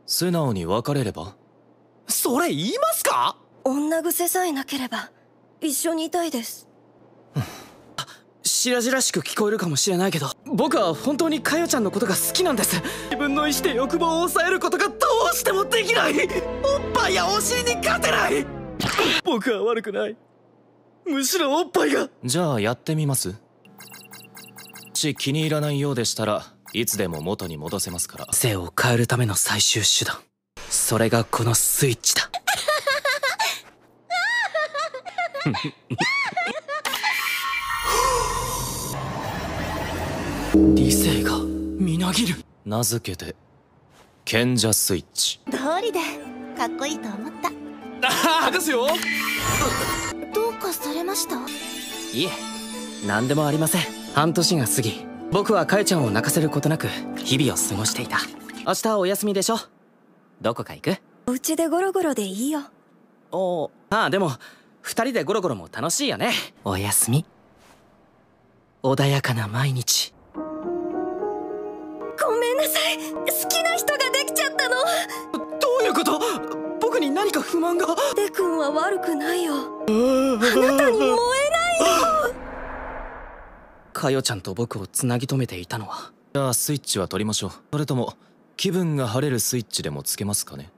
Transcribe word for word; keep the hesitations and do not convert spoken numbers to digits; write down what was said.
素直に別れれば？ それ言いますか？ 女癖さえなければ一緒にいたいです。 白々しく聞こえるかもしれないけど、僕は本当にかよちゃんのことが好きなんです。自分の意志で欲望を抑えることがどうしてもできない。おっぱいやお尻に勝てない。僕は悪くない。むしろおっぱいが。 じゃあやってみます？もし気に入らないようでしたらいつでも元に戻せますから。 性を変えるための最終手段、それがこのスイッチだ。理性がみなぎる。 名付けて賢者スイッチ。 通りでかっこいいと思った。 ああですよ。 どうかされました？ いえ、何でもありません。半年が過ぎ、僕はかよちゃんを泣かせることなく日々を過ごしていた。明日お休みでしょ。どこか行く？ お家でゴロゴロでいいよ。 おああ、でも二人でゴロゴロも楽しいよね。おやすみ。穏やかな毎日。 ごめんなさい、好きな人ができちゃったの。 どういうこと？僕に何か不満が？ デ君は悪くないよ。あなたに燃えないの。 かよちゃんと僕をつなぎ止めていたのは。 じゃあスイッチは取りましょう。それとも気分が晴れるスイッチでもつけますかね？